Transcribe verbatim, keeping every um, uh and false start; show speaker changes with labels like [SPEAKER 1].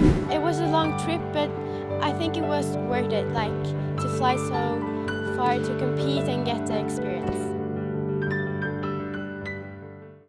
[SPEAKER 1] It was a long trip, but I think it was worth it, like to fly so far to compete and get the experience.